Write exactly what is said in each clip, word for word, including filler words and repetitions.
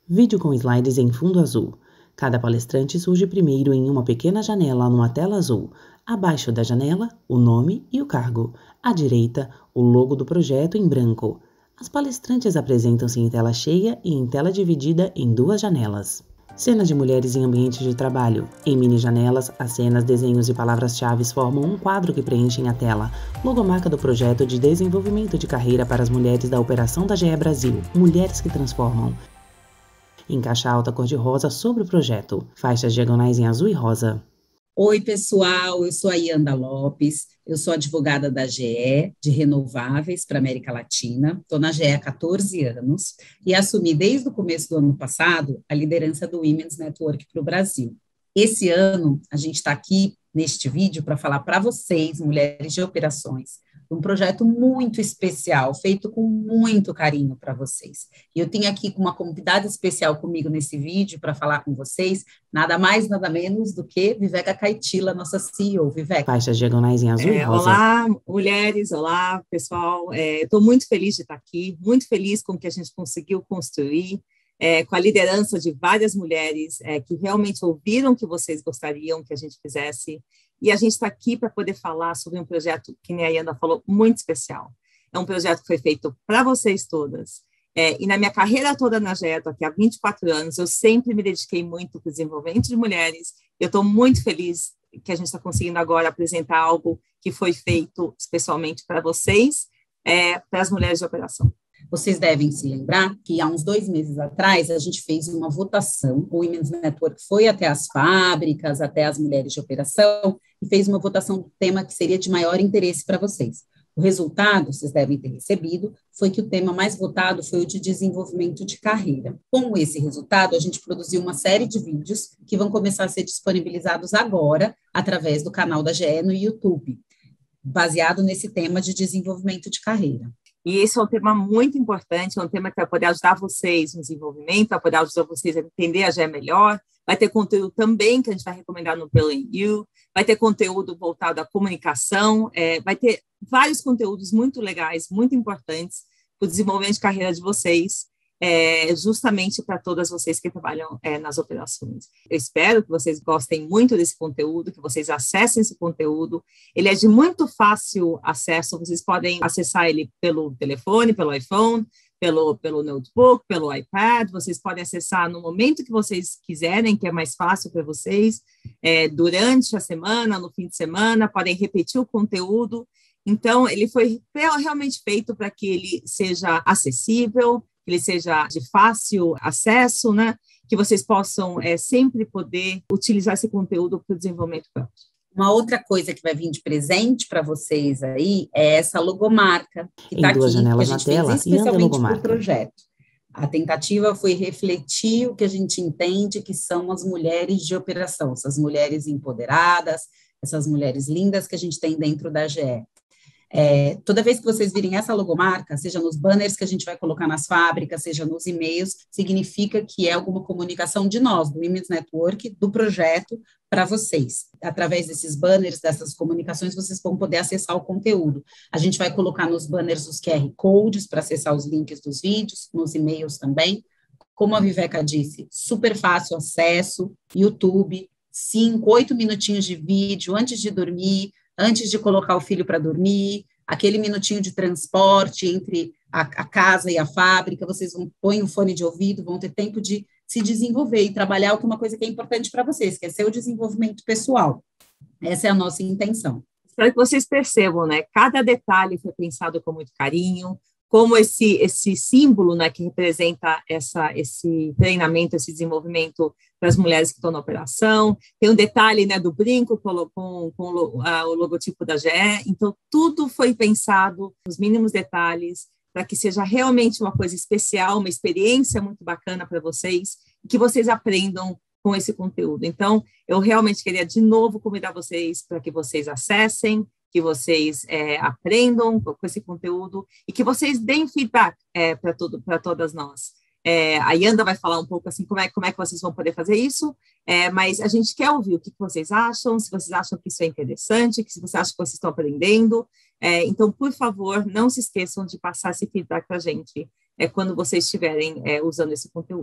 Vídeo com slides em fundo azul. Cada palestrante surge primeiro em uma pequena janela numa tela azul. Abaixo da janela, o nome e o cargo. À direita, o logo do projeto em branco. As palestrantes apresentam-se em tela cheia e em tela dividida em duas janelas. Cenas de mulheres em ambiente de trabalho. Em mini janelas, as cenas, desenhos e palavras-chave formam um quadro que preenchem a tela. Logomarca do projeto de desenvolvimento de carreira para as mulheres da operação da G E Brasil. Mulheres que transformam. Em caixa alta cor-de-rosa sobre o projeto. Faixas diagonais em azul e rosa. Oi, pessoal, eu sou a Yanda Lopes, eu sou advogada da G E, de renováveis para a América Latina, estou na G E há quatorze anos e assumi desde o começo do ano passado a liderança do Women's Network para o Brasil. Esse ano, a gente está aqui neste vídeo para falar para vocês, mulheres de operações, um projeto muito especial, feito com muito carinho para vocês. E eu tenho aqui uma convidada especial comigo nesse vídeo para falar com vocês, nada mais, nada menos do que Viveka Caetila, nossa C E O. Viveka. Faixas diagonais em azul é, e rosa. Olá, mulheres, olá, pessoal. Estou é, muito feliz de estar aqui, muito feliz com o que a gente conseguiu construir, é, com a liderança de várias mulheres é, que realmente ouviram o que vocês gostariam que a gente fizesse. E a gente está aqui para poder falar sobre um projeto, que nem a Yanda falou, muito especial. É um projeto que foi feito para vocês todas. É, e na minha carreira toda na G E, estou aqui há vinte e quatro anos, eu sempre me dediquei muito para o desenvolvimento de mulheres. Eu estou muito feliz que a gente está conseguindo agora apresentar algo que foi feito especialmente para vocês, é, para as mulheres de operação. Vocês devem se lembrar que há uns dois meses atrás a gente fez uma votação, o Women's Network foi até as fábricas, até as mulheres de operação, e fez uma votação do tema que seria de maior interesse para vocês. O resultado, vocês devem ter recebido, foi que o tema mais votado foi o de desenvolvimento de carreira. Com esse resultado, a gente produziu uma série de vídeos que vão começar a ser disponibilizados agora, através do canal da G E no YouTube, baseado nesse tema de desenvolvimento de carreira. E esse é um tema muito importante, é um tema que vai poder ajudar vocês no desenvolvimento, vai poder ajudar vocês a entender a G E melhor, vai ter conteúdo também que a gente vai recomendar no Brilliant You, vai ter conteúdo voltado à comunicação, é, vai ter vários conteúdos muito legais, muito importantes para o desenvolvimento de carreira de vocês, é, justamente para todas vocês que trabalham é, nas operações. Eu espero que vocês gostem muito desse conteúdo, que vocês acessem esse conteúdo. Ele é de muito fácil acesso, vocês podem acessar ele pelo telefone, pelo iPhone, pelo, pelo notebook, pelo iPad, vocês podem acessar no momento que vocês quiserem, que é mais fácil para vocês, é, durante a semana, no fim de semana, podem repetir o conteúdo. Então, ele foi realmente feito para que ele seja acessível, que ele seja de fácil acesso, né? Que vocês possam é, sempre poder utilizar esse conteúdo para o desenvolvimento próprio. Uma outra coisa que vai vir de presente para vocês aí é essa logomarca que está aqui, que a gente fez especialmente para o projeto. A tentativa foi refletir o que a gente entende que são as mulheres de operação, essas mulheres empoderadas, essas mulheres lindas que a gente tem dentro da G E. É, toda vez que vocês virem essa logomarca, seja nos banners que a gente vai colocar nas fábricas, seja nos e-mails, significa que é alguma comunicação de nós, do Women's Network, do projeto, para vocês. Através desses banners, dessas comunicações, vocês vão poder acessar o conteúdo. A gente vai colocar nos banners os Q R Codes para acessar os links dos vídeos, nos e-mails também. Como a Viveka disse, super fácil acesso, YouTube, cinco, oito minutinhos de vídeo antes de dormir, antes de colocar o filho para dormir, aquele minutinho de transporte entre a, a casa e a fábrica, vocês vão põe o fone de ouvido, vão ter tempo de se desenvolver e trabalhar o que é uma coisa que é importante para vocês, que é seu desenvolvimento pessoal. Essa é a nossa intenção. Espero que vocês percebam, né? Cada detalhe foi pensado com muito carinho, como esse, esse símbolo, né, que representa essa, esse treinamento, esse desenvolvimento para as mulheres que estão na operação. Tem um detalhe, né, do brinco com, com, com o logotipo da G E. Então, tudo foi pensado nos mínimos detalhes para que seja realmente uma coisa especial, uma experiência muito bacana para vocês e que vocês aprendam com esse conteúdo. Então, eu realmente queria de novo convidar vocês para que vocês acessem, que vocês é, aprendam com esse conteúdo e que vocês deem feedback é, para todas nós. É, a Yanda vai falar um pouco assim como é, como é que vocês vão poder fazer isso, é, mas a gente quer ouvir o que vocês acham, se vocês acham que isso é interessante, que se vocês acham que vocês estão aprendendo. É, então, por favor, não se esqueçam de passar esse feedback para a gente é, quando vocês estiverem é, usando esse conteúdo.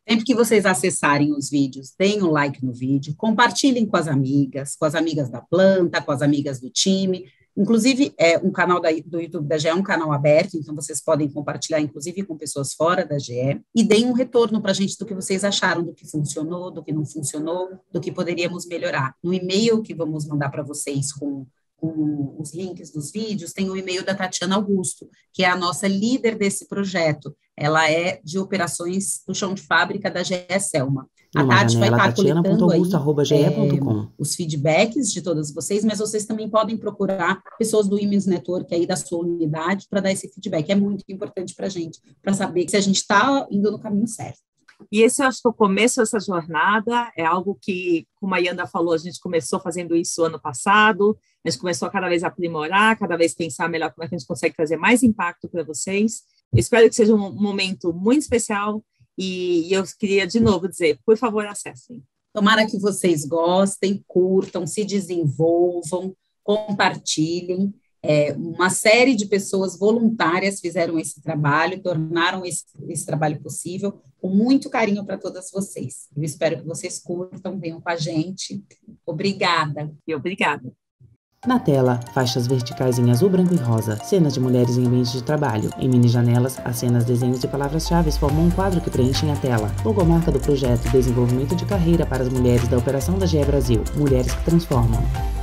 Sempre que vocês acessarem os vídeos, deem um like no vídeo, compartilhem com as amigas, com as amigas da planta, com as amigas do time. Inclusive, é, um canal da, do YouTube da G E é um canal aberto, então vocês podem compartilhar, inclusive, com pessoas fora da G E, e deem um retorno para a gente do que vocês acharam, do que funcionou, do que não funcionou, do que poderíamos melhorar. No e-mail que vamos mandar para vocês com, com os links dos vídeos, tem o e-mail da Tatiana Augusto, que é a nossa líder desse projeto. Ela é de operações do chão de fábrica da G E Selma. A Tati vai estar coletando aí, é, os feedbacks de todas vocês, mas vocês também podem procurar pessoas do Women's Network aí da sua unidade para dar esse feedback. É muito importante para a gente, para saber se a gente está indo no caminho certo. E esse, eu acho que o começo dessa jornada é algo que, como a Yanda falou, a gente começou fazendo isso ano passado, a gente começou a cada vez aprimorar, cada vez pensar melhor como é que a gente consegue trazer mais impacto para vocês. Eu espero que seja um momento muito especial. E eu queria, de novo, dizer, por favor, acessem. Tomara que vocês gostem, curtam, se desenvolvam, compartilhem. É, uma série de pessoas voluntárias fizeram esse trabalho, tornaram esse, esse trabalho possível, com muito carinho para todas vocês. Eu espero que vocês curtam, venham com a gente. Obrigada. E obrigada. Na tela, faixas verticais em azul, branco e rosa, cenas de mulheres em ambiente de trabalho. Em mini janelas, as cenas, desenhos e palavras-chave formam um quadro que preenchem a tela. Logomarca do projeto Desenvolvimento de Carreira para as Mulheres da Operação da G E Brasil. Mulheres que Transformam.